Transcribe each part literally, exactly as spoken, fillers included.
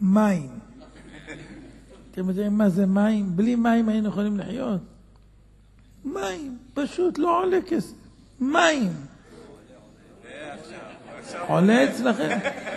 מים. אתם יודעים מה זה מים? בלי מים היינו יכולים לחיות. מים, פשוט לא עולה כסף. מים. עולה אצלכם?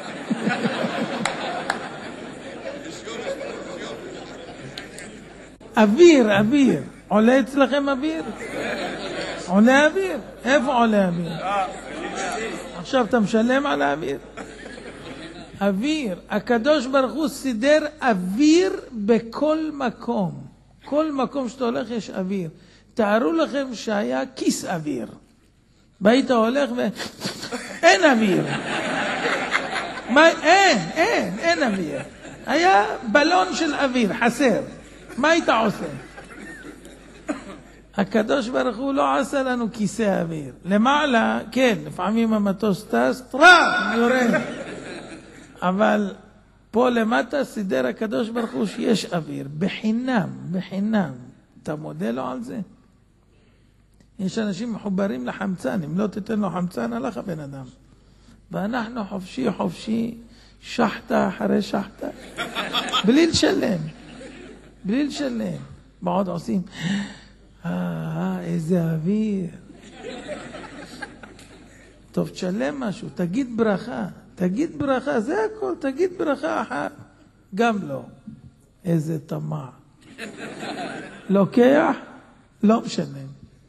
אוויר, אוויר. עולה אצלכם אוויר? עולה אוויר. איפה עולה אוויר? עכשיו אתה משלם על האוויר? אוויר. הקדוש ברוך הוא סידר אוויר בכל מקום. כל מקום שאתה הולך יש אוויר. תארו לכם שהיה כיס אוויר. והיית הולך ו... אין אוויר. מה? אין, אין, אין אוויר. היה בלון של אוויר, חסר. מה היית עושה? הקדוש ברוך הוא לא עשה לנו כיסא אוויר. למעלה, כן, לפעמים המטוס טס, טראח, יורד. אבל פה למטה סידר הקדוש ברוך הוא שיש אוויר. בחינם, בחינם. אתה מודה לו על זה? יש אנשים מחוברים לחמצן. אם לא תיתן לו חמצן, הלך הבן אדם. ואנחנו חופשי, חופשי, שחטה אחרי שחטה. בלי לשלם. בלי לשלם. בעוד עושים, אה, איזה אוויר. טוב, תשלם משהו, תגיד ברכה. תגיד ברכה, זה הכל, תגיד ברכה אחת. גם לא. איזה טמע. לוקח, לא משלם.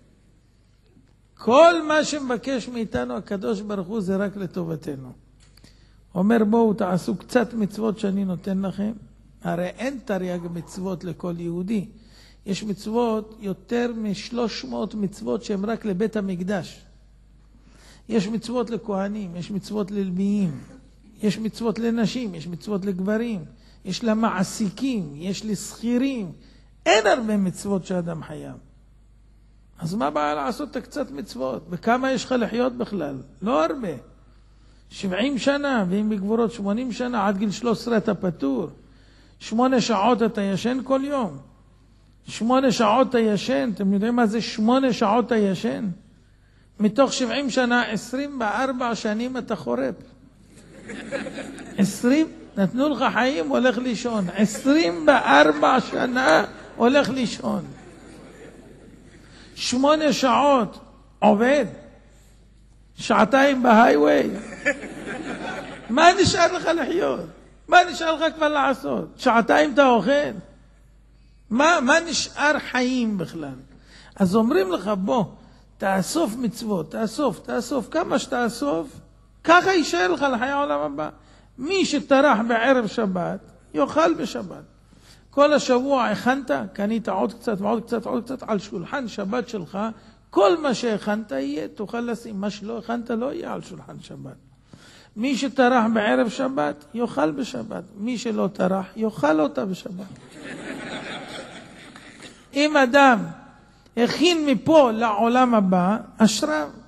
כל מה שמבקש מאיתנו הקדוש ברוך הוא זה רק לטובתנו. אומר בואו תעשו קצת מצוות שאני נותן לכם. הרי אין תרי"ג מצוות לכל יהודי. יש מצוות יותר מ-שלוש מאות מצוות שהן רק לבית המקדש. יש מצוות לכהנים, יש מצוות ללוויים, יש מצוות לנשים, יש מצוות לגברים, יש למעסיקים, יש לשכירים. אין הרבה מצוות שאדם חייב. אז מה בא לעשות את הקצת מצוות? וכמה יש לך לחיות בכלל? לא הרבה. שבעים שנה, ואם בגבורות שמונים שנה, עד גיל שלוש עשרה אתה פטור. שמונה שעות אתה ישן כל יום. שמונה שעות אתה ישן. אתם יודעים מה זה שמונה שעות אתה ישן? מתוך שבעים שנה, עשרים וארבע שנים אתה חורב. עשרים, נתנו לך חיים, הולך לישון. עשרים וארבע שנה הולך לישון. שמונה שעות עובד. שעתיים בהייווי. מה נשאר לך לחיות? מה נשאר לך כבר לעשות? שעתיים אתה אוכל? מה, מה נשאר חיים בכלל? אז אומרים לך, בוא, תאסוף מצוות, תאסוף, תאסוף, כמה שתאסוף, ככה יישאר לך לחיי העולם הבא. מי שטרח בערב שבת, יאכל בשבת. כל השבוע הכנת, קנית עוד קצת ועוד קצת ועוד קצת על שולחן שבת שלך, כל מה שהכנת יהיה, תוכל לשים, מה שלא הכנת לא יהיה על שולחן שבת. מי שטרח בערב שבת, יאכל בשבת. מי שלא טרח, יאכל אותה בשבת. אם אדם הכין מפה לעולם הבא, אשריו.